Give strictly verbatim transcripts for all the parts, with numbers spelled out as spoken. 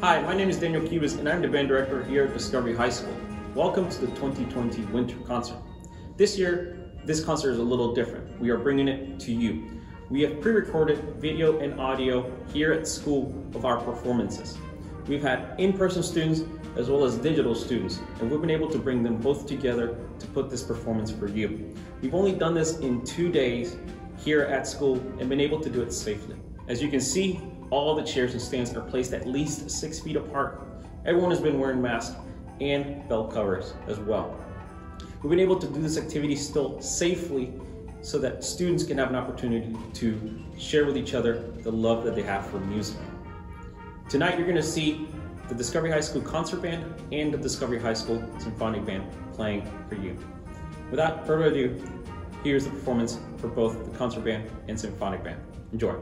Hi, my name is Daniel Cubas and I'm the band director here at Discovery High School. Welcome to the twenty twenty Winter Concert. This year, this concert is a little different. We are bringing it to you. We have pre-recorded video and audio here at school of our performances. We've had in-person students as well as digital students, and we've been able to bring them both together to put this performance for you. We've only done this in two days here at school and been able to do it safely. As you can see, all the chairs and stands are placed at least six feet apart. Everyone has been wearing masks and belt covers as well. We've been able to do this activity still safely so that students can have an opportunity to share with each other the love that they have for music. Tonight you're going to see the Discovery High School Concert Band and the Discovery High School Symphonic Band playing for you. Without further ado, here's the performance for both the Concert Band and Symphonic Band. Enjoy.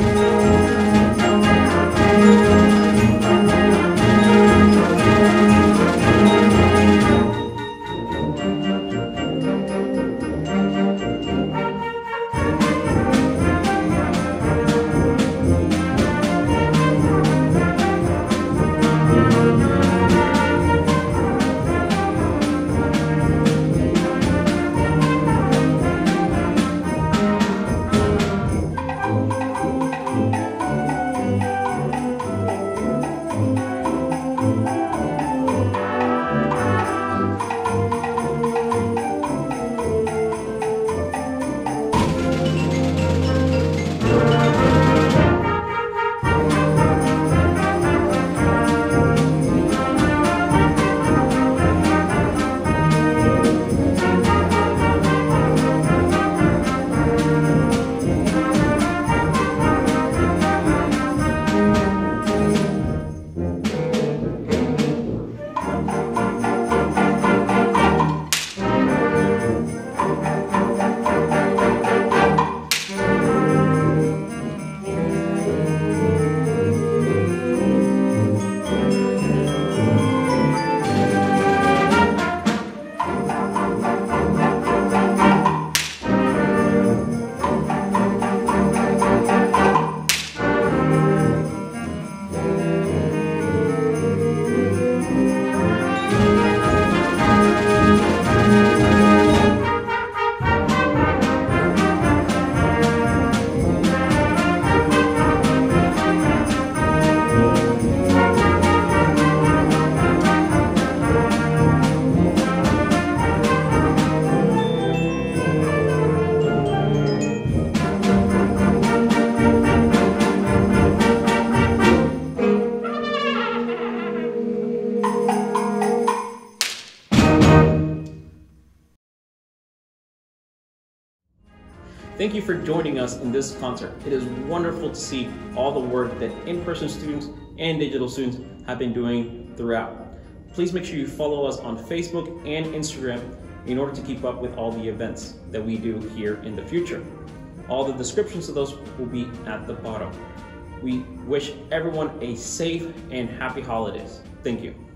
Thank you for joining us in this concert. It is wonderful to see all the work that in-person students and digital students have been doing throughout. Please make sure you follow us on Facebook and Instagram in order to keep up with all the events that we do here in the future. All the descriptions of those will be at the bottom. We wish everyone a safe and happy holidays. Thank you.